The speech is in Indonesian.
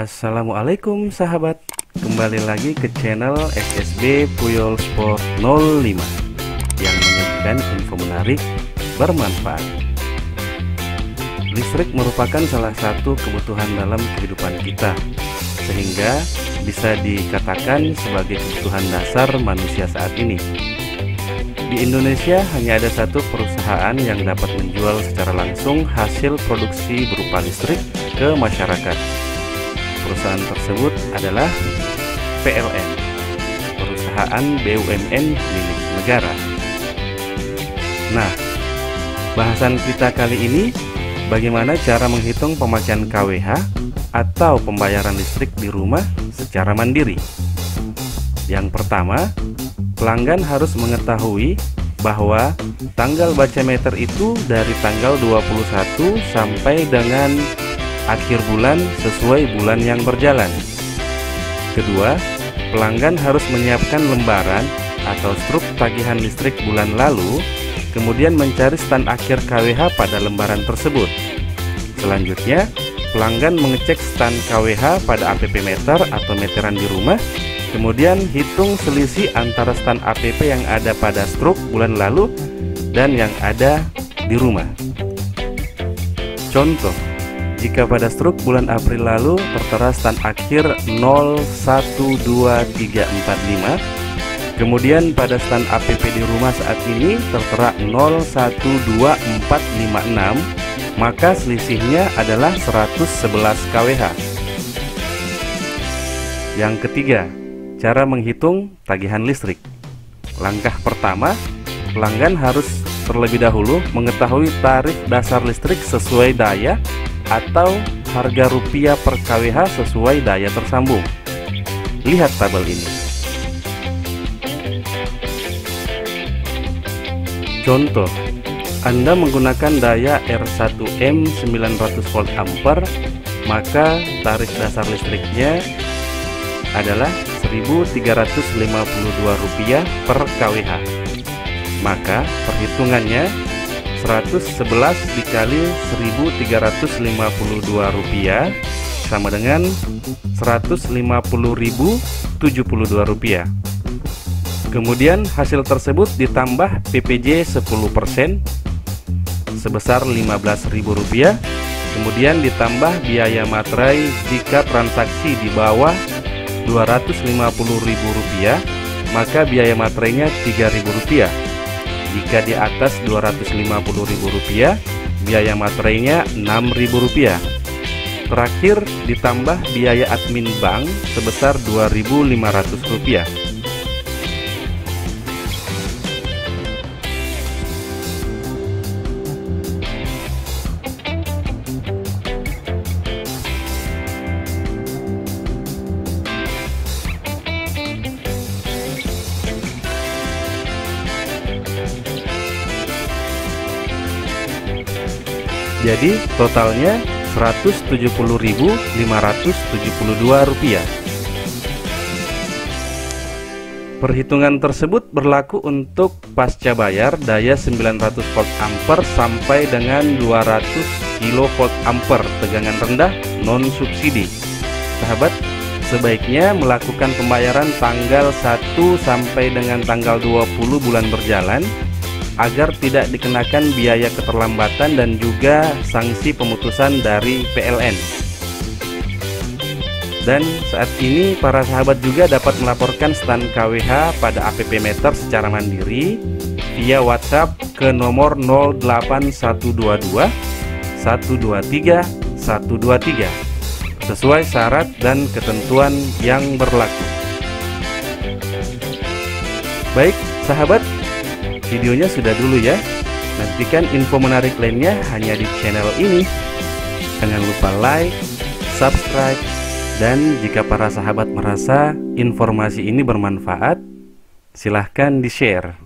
Assalamualaikum sahabat, kembali lagi ke channel SSB Puyol Sport 05 yang menyajikan info menarik bermanfaat. Listrik merupakan salah satu kebutuhan dalam kehidupan kita, sehingga bisa dikatakan sebagai kebutuhan dasar manusia saat ini. Di Indonesia hanya ada satu perusahaan yang dapat menjual secara langsung hasil produksi berupa listrik ke masyarakat. Perusahaan tersebut adalah PLN, perusahaan BUMN milik negara. Nah, bahasan kita kali ini bagaimana cara menghitung pemakaian KWH atau pembayaran listrik di rumah secara mandiri. Yang pertama, pelanggan harus mengetahui bahwa tanggal baca meter itu dari tanggal 21 sampai dengan akhir bulan sesuai bulan yang berjalan. Kedua, pelanggan harus menyiapkan lembaran atau struk tagihan listrik bulan lalu, kemudian mencari stand akhir KWH pada lembaran tersebut. Selanjutnya, pelanggan mengecek stand KWH pada APP meter atau meteran di rumah, kemudian hitung selisih antara stand APP yang ada pada struk bulan lalu dan yang ada di rumah. Contoh, jika pada struk bulan April lalu tertera stand akhir 012345, kemudian pada stand APP di rumah saat ini tertera 012456, maka selisihnya adalah 111 kWh. Yang ketiga, cara menghitung tagihan listrik. Langkah pertama, pelanggan harus terlebih dahulu mengetahui tarif dasar listrik sesuai daya atau harga rupiah per kWh sesuai daya tersambung. Lihat tabel ini. Contoh, Anda menggunakan daya R1M 900 volt ampere, maka tarif dasar listriknya adalah Rp1.352 per kWh. Maka perhitungannya 111 dikali Rp1.352 sama dengan Rp150.072. Kemudian hasil tersebut ditambah PPJ 10% sebesar Rp15.000, kemudian ditambah biaya materai jika transaksi di bawah Rp250.000, maka biaya materainya Rp3.000. Jika di atas Rp250.000, biaya materainya Rp6.000. Terakhir ditambah biaya admin bank sebesar Rp2.500. Jadi totalnya Rp170.572. Perhitungan tersebut berlaku untuk pasca bayar daya 900 volt ampere sampai dengan 200 kV ampere tegangan rendah non subsidi. Sahabat, sebaiknya melakukan pembayaran tanggal 1 sampai dengan tanggal 20 bulan berjalan agar tidak dikenakan biaya keterlambatan dan juga sanksi pemutusan dari PLN. Dan saat ini para sahabat juga dapat melaporkan stand KWH pada APP meter secara mandiri via WhatsApp ke nomor 08122 123 123 sesuai syarat dan ketentuan yang berlaku. Baik sahabat, videonya sudah dulu ya. Nantikan info menarik lainnya hanya di channel ini. Jangan lupa like, subscribe, dan jika para sahabat merasa informasi ini bermanfaat, silahkan di-share.